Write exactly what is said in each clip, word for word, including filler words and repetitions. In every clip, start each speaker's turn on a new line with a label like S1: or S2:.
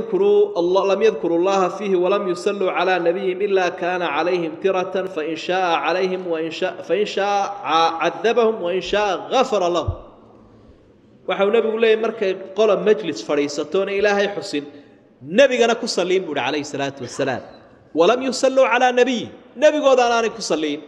S1: يذكروا الله لم يذكروا الله فيه ولم يصلوا على نبيهم إلا كان عليهم ترة فإن شاء عليهم وإن شاء فإن شاء عذبهم وإن شاء غفر لهم. وحو نبي يقول لي مركي قال مجلس فريستون إلهي حسين نبي أنا كسلين بود عليه الصلاة والسلام ولم يصلوا على نبي نبي قال أنا كسلين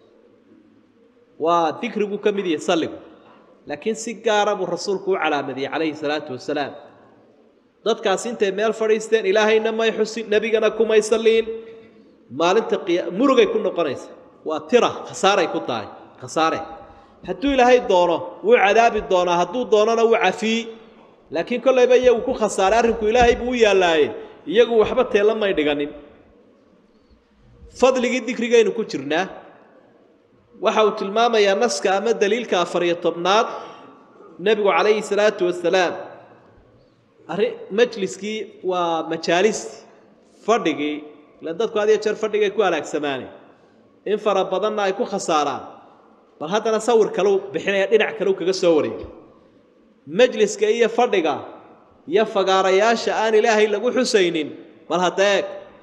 S1: وذكره كم يدي يصلي لكن سجارة الرسول على مدي عليه الصلاة والسلام dadkaas intay meel fadhiisteen ilaahayna ma xusin nabigana kuma isaliin maalinta murugay ku noqonaysa waa tira khasaaray ku tahay khasaare hadduu ilaahay doono wuu cadaabi doonaa hadduu doonana wuu cafi laakiin kollayba iyagu ku khasaaray arrinku ilaahay buu yaalaayay iyagu waxba teela may dhiganin fadligii dikrigaynu ku jirnaa waxa uu tilmaamayaa naska ama daliilka afar iyo tobnaad nabigu calayhi salaatu wasalaam majliskii waa majaalis fadhigii la dadku adiga jeer fadhigay ku halaagsamaan in fara badanna ay ku khasaaraan bal haddana sawir kale bixinaya dhinac kale kaga soo wareeg majliska iyo fadhiga iyo fagaarayaasha aan ilaahay lagu xusaynin bal hadeeg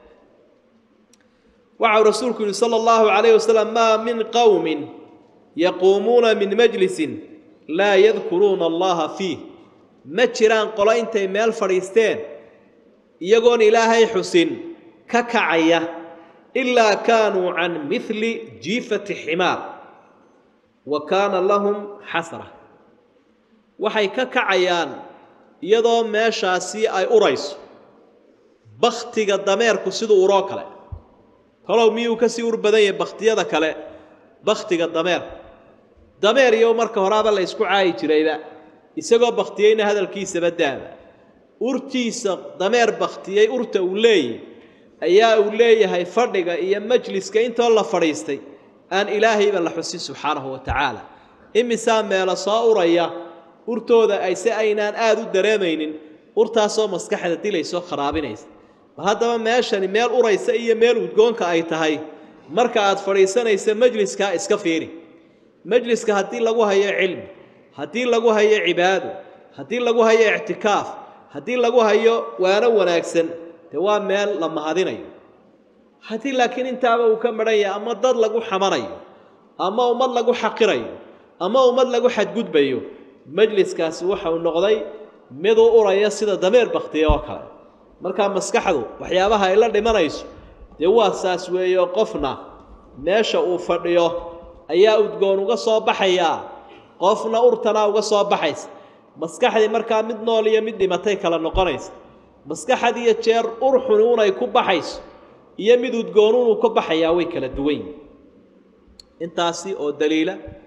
S1: waxa rasuulku sallallahu alayhi wasallam ma min qawmin yaqumuna min majlisin la yadhkuruna allaha fihi ma jiraan qolo intay meel fadhiisteen iyagoon ilaahay xusin ka kacaya ilaa kaanuu can mithli jiifati ximaar wa kaana lahum xasra waxay ka kacayaan iyadoo meeshaasi ay urayso bakhtiga dameerku siduu uroo kale talow miyuu kasii ur badan yahay bakhtiyada kale bakhtiga dameer dameer iyo marka horaaba la isku caayi jirayba isagoo bakhtiyeyna hadalkiisa badaaba urtiisa dameer bakhtiyey urta uu leeyahay ayaa uu leeyahay fadhiga iyo majliska intoo la fadhiistay aan ilaahayba la xusin subxaanahu wa tacaala imisaa meelo soo uraya urtooda ay si aynaan aad u dareemaynin urtaasoo maskaxda dilayso kharaabinaysa bal haddaba meeshani meel uraysa iyo meel udgoonka ay tahay marka aad fadhiisanaysa majliska iska fiiri majliska haddii lagu hayo cilmi haddii lagu hayo cibaado haddii lagu hayo i'tikaaf haddii lagu hayo waana wanaagsan de waa meel la mahadinayo haddii laakiin intaaba uu ka maran yahay ama dad lagu xamanayo ama ummad lagu xaqirayo ama ummad lagu xadgudbayo majliskaasi waxa uu noqday mid u uraya sida dameer bakhtiyo oo kale marka maskaxdu waxyaabaha ay la dhimanayso de waa saas weeyo qofna meesha uu fadhiyo ayaa udgoon uga soo baxaya qofna urtana uga soo baxaysa maskaxdii markaa mid nool iyo mid dhimatay kala noqonaysa maskaxdii iyo jeer urxunuun ay ku baxayso iyo mid udgoonuun uu ka baxayaa way kala duwan intaasi oo daliila